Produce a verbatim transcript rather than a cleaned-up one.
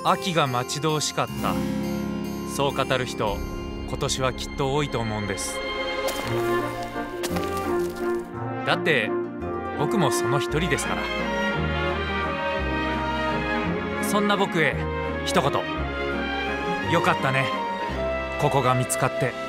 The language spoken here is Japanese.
秋が待ち遠しかった、そう語る人、今年はきっと多いと思うんです。だって僕もその一人ですから。そんな僕へ一言、よかったね、ここが見つかって。